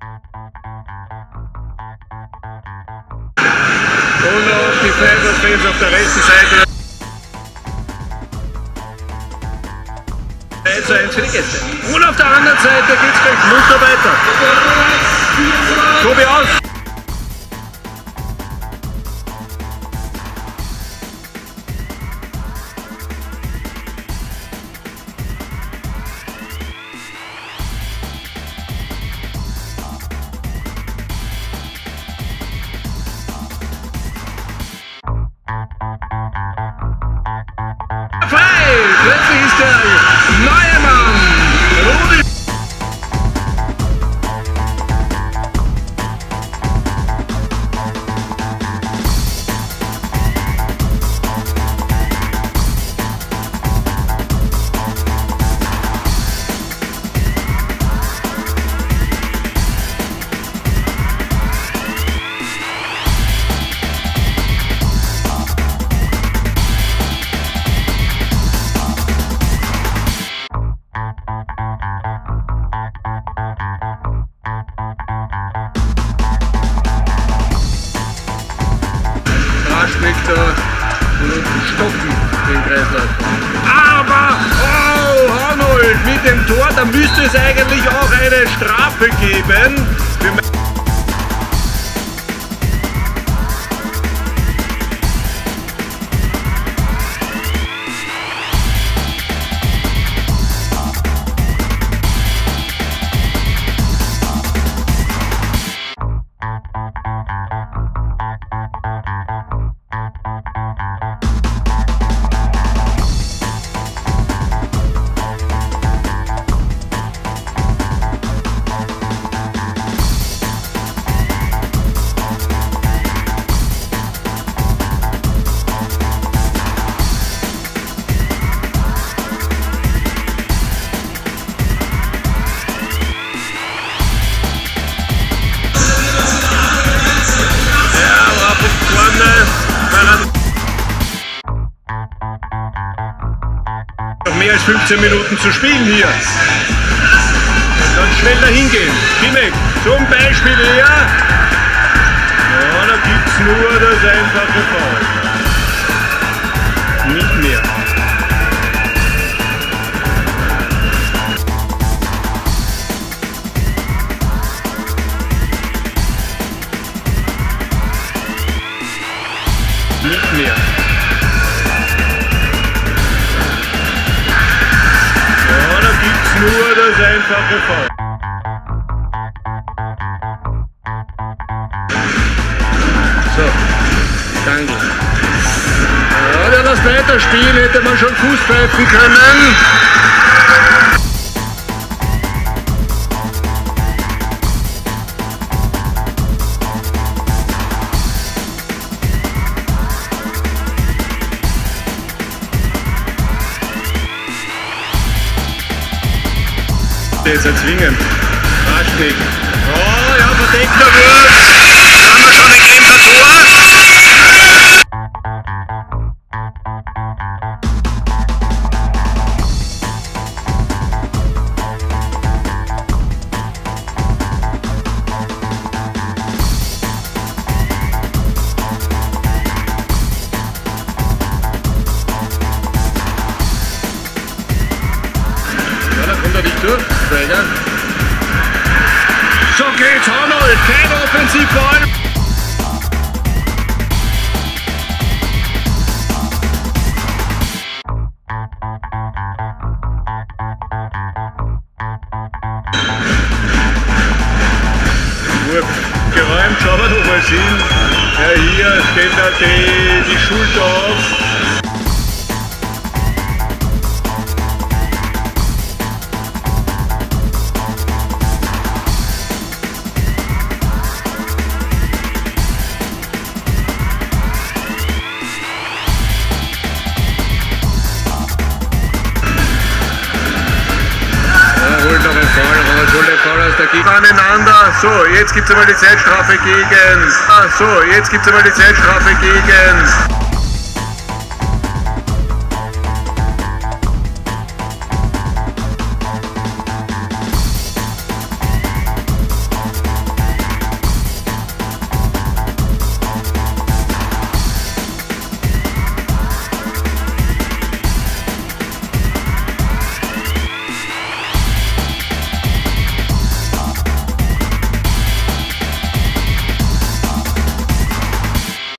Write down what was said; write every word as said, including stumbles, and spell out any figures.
Und noch die Fans auf der rechten Seite. eins zu eins für die Gäste. Und auf der anderen Seite geht es gleich munter weiter. Tobi aus! Plötzlich ist der neue Mann, Rudi. Da und unten stoppen den Kreislauf. Aber, oh, Arnold, mit dem Tor, da müsste es eigentlich auch eine Strafe geben. Noch mehr als fünfzehn Minuten zu spielen hier. Dann schneller hingehen. Kimek, zum Beispiel hier. Ja, da gibt es nur das einfache Foul. Nicht mehr. Nicht mehr. Nur das einfache Foul. So, danke. Ja, der das weiterspielen hätte man schon Fuß pfeifen können. Jetzt erzwingen. Raschnick. Oh, ja, verdeckter Wurf. Haben wir schon ein Kremser Tor? Durch, Steiger. So geht's, Arnold, kein Offensivball. Geräumt, schauen wir doch mal hin. Ja, hier stellt er die, die Schulter auf. Aneinander. So, jetzt gibt es einmal die Zeitstrafe gegen. Ah, so, jetzt gibt es einmal die Zeitstrafe gegen.